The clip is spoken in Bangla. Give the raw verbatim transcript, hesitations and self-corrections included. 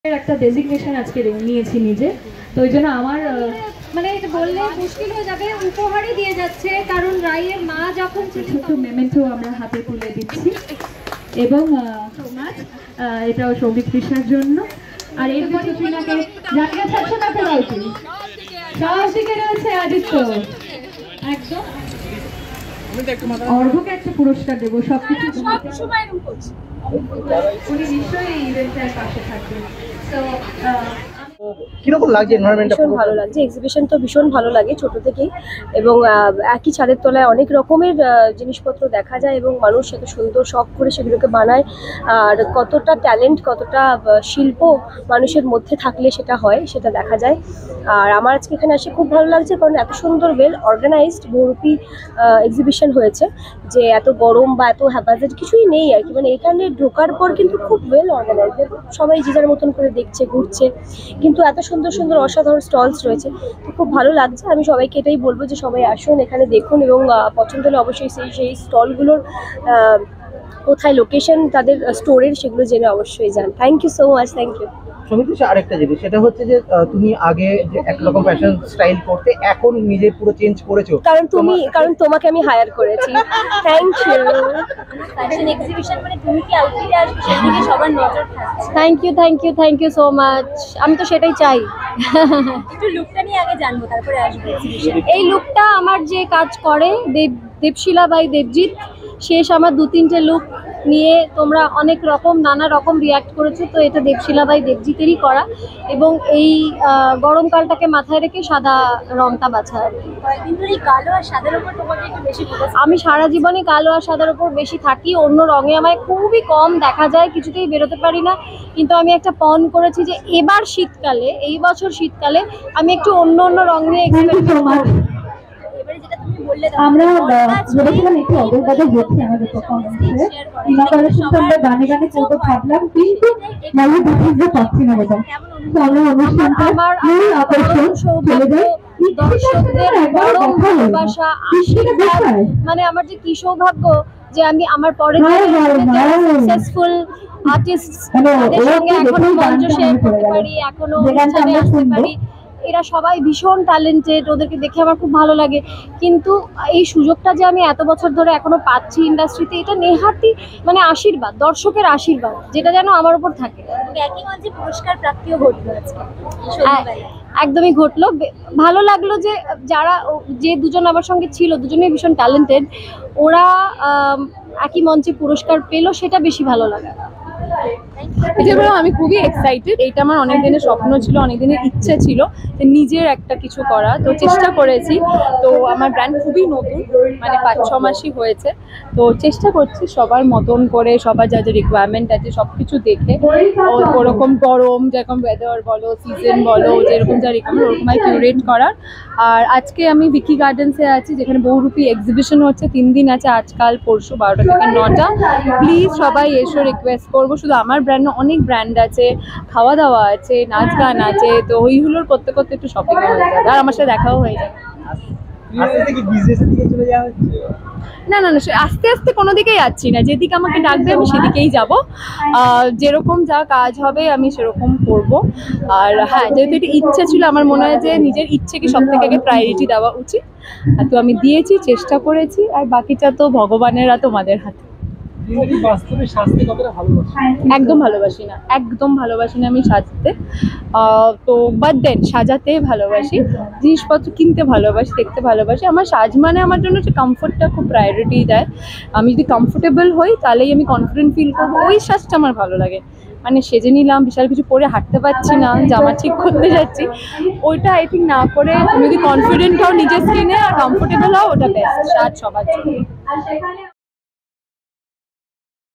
একটা ডেজিগনেশন আজকে নিয়েছি নিজে, তো ওই জন্য আমার মানে এটা বললে মুশকিল হয়ে যাবে, উপহারই দিয়ে যাচ্ছে। কারণ রাইয়ের মা যখন ছোট মেমেন্টো আমরা হাতে তুলে দিচ্ছি এবং এটাও সৌমিক কৃষ্ণার জন্য। আর এরপর কৃষ্ণাকে জায়গা থাকছে না তো রাইতে সাহসিকে রয়েছে আদিত্য, একদম অর্ঘকে একটা পুরস্কার দেবো। সবকিছু সবসময় উনি নিশ্চয়ই এই ইভেন্টের পাশে থাকবেন। তো কিরকম লাগছে এনভায়রনমেন্টটা? ভীষণ ভালো লাগছে, এক্সিবিশন তো ভীষণ ভালো লাগে ছোট থেকেই, এবং একই ছাদের তলায় অনেক রকমের জিনিসপত্র দেখা যায় এবং মানুষ এত সুন্দর শখ করে সেগুলোকে বানায়। আর কতটা ট্যালেন্ট, কতটা শিল্প মানুষের মধ্যে থাকলে সেটা হয়, সেটা দেখা যায়। আর আমার আজকে এখানে এসে খুব ভালো লাগছে, কারণ এত সুন্দর ওয়েল অর্গানাইজড বহুরূপী এক্সিবিশন হয়েছে, যে এত গরম বা এত হ্যাপাজেট কিছুই নেই আর কি। মানে এখানে ঢোকার পর কিন্তু খুব ওয়েল অর্গানাইজড, সবাই যে যার মতন করে দেখছে, ঘুরছে, কিন্তু এত সুন্দর সুন্দর অসাধারণ স্টলস রয়েছে, তো খুব ভালো লাগছে। আমি সবাইকে এটাই বলবো যে সবাই আসুন, এখানে দেখুন, এবং পছন্দ হলে অবশ্যই সেই সেই স্টলগুলোর কোথায় লোকেশন তাদের স্টোরের সেগুলো জেনে অবশ্যই যান। Thank you so much. Thank you. সমিতি, আরেকটা জিনিস সেটা হচ্ছে যে তুমি আগে যে একরকম ফ্যাশন স্টাইল করতে, এখন নিজে পুরো চেঞ্জ করেছো, কারণ তুমি কারণ তোমাকে আমি হায়ার করেছি। Thank you. ফ্যাশন এক্সিবিশন মানে তুমি কি আউটফিটে আসবে সেদিকে সবার নজর থাকছে। Thank you thank you thank you so much. আমি তো সেটাই চাই। একটু লুকটা নিয়ে আগে জানবো, তারপরে আসবো এক্সিবিশন। এই লুকটা আমার যে কাজ করে দেব দেবশিলা বাই দেবজিৎ, শেষ আমার দু তিনটে লুক নিয়ে তোমরা অনেক রকম নানা রকম রিয়াক্ট করেছো, তো এটা দেবশিলা বাই দেবজিতেরই করা, এবং এই গরমকালটাকে মাথায় রেখে সাদা রংটা বাছা আর কি। আমি সারা জীবনে কালো আর সাদার উপর বেশি থাকি, অন্য রঙে আমায় খুবই কম দেখা যায়, কিছুতেই বেরোতে পারি না। কিন্তু আমি একটা পণ করেছি যে এবার শীতকালে, এই বছর শীতকালে আমি একটু অন্য অন্য রং নিয়ে এক্সপেরিমেন্ট করব। আমরা ভেবেছিলাম একটু অগ্রগতি হচ্ছে আমাদের পারফরমেন্সে, ইনকারেশনটা আমরা গানে গানে করতে ভাবলাম, কিন্তু মানে বুঝতে পারছি না বোধহয়। তো আমরা অনুষ্ঠানটা আমার মূল আকর্ষণ চলে যাই দর্শকদের বড় ভালোবাসা, আশীর্বাদ, মানে আমার যে কি সৌভাগ্য যে আমি আমার পরের সাকসেসফুল আর্টিস্ট তাদের সঙ্গে এখনো মঞ্চ শেয়ার করতে পারি, এখনো অনুষ্ঠানে আসতে পারি। এরা সবাই ভীষণ ট্যালেন্টেড, ওদেরকে দেখে আমার খুব ভালো লাগে। কিন্তু এই সুযোগটা যে আমি এত বছর ধরে এখনো পাচ্ছি ইন্ডাস্ট্রিতে, এটা নেহাতি মানে আশীর্বাদ, দর্শকের আশীর্বাদ, যেটা যেন আমার উপর থাকে। একই মঞ্চে পুরস্কার প্রাপ্তিও ঘটলো আজকে, একদমই ঘটলো। ভালো লাগলো যে যারা যে দুজন আমার সঙ্গে ছিল, দুজনেই ভীষণ ট্যালেন্টেড, ওরা একই মঞ্চে পুরস্কার পেলো, সেটা বেশি ভালো লাগে। এটা বললাম আমি খুবই এক্সাইটেড। এটা আমার অনেক দিনের স্বপ্ন ছিল, অনেক দিনের ইচ্ছে ছিল যে নিজের একটা কিছু করা, তো চেষ্টা করেছি। তো আমার ব্র্যান্ড খুবই নতুন, মানে পাঁচ ছ মাসই হয়েছে, তো চেষ্টা করছি সবার মতন করে, সবার যা যা রিকোয়ারমেন্ট আছে সব কিছু দেখে, ওরকম গরম যেরকম ওয়েদার বলো, সিজন বলো, যেরকম যা রিকোয়ারমেন্ট ওরকমই কিউরেট করার। আর আজকে আমি ভিকি গার্ডেন্সে আছি, যেখানে বহুরূপী এক্সিবিশন হচ্ছে, তিন দিন আছে, আজকাল পরশু বারোটা থেকে নটা। প্লিজ সবাই এসো, রিকোয়েস্ট করবো। শুধু আমার ব্র্যান্ড, অনেক ব্র্যান্ড আছে, খাওয়া দাওয়া আছে, নাচ গান আছে, তো ওইগুলোর করতে করতে একটু শপিং হয়ে যাবে, আর আমার সাথে দেখাও হয়ে যাবে। না না না, আস্তে আস্তে কোনো দিকেই যাচ্ছি না, যেদিকে আমাকে ডাকবে আমি সেদিকেই যাবো। যেরকম যা কাজ হবে আমি সেরকম করব। আর হ্যাঁ, যেহেতু এটা ইচ্ছে ছিল, আমার মনে হয় যে নিজের ইচ্ছেকে সব থেকে আগে প্রায়োরিটি দেওয়া উচিত, তো আমি দিয়েছি, চেষ্টা করেছি, আর বাকিটা তো ভগবানেরা তোমাদের হাতে। একদম ভালোবাসি না, একদম ভালোবাসি না আমি সাজতে, তো বাট দেন সাজাতে ভালোবাসি, জিনিসপত্র কিনতে ভালোবাসি, দেখতে ভালোবাসি। আমার সাজ মানে আমার জন্য হচ্ছে কমফোর্টটা খুব প্রায়োরিটি দেয়। আমি যদি কমফোর্টেবল হই তাহলেই আমি কনফিডেন্ট ফিল করবো, ওই সাজটা আমার ভালো লাগে। মানে সেজে নিলাম, বিশাল কিছু পরে হাঁটতে পারছি না, জামা ঠিক করতে যাচ্ছি, ওইটা আই থিঙ্ক না করে তুমি যদি কনফিডেন্ট হও নিজের স্কিনে আর কমফোর্টেবল হও, ওটা বেস্ট সাজ সবার জন্য।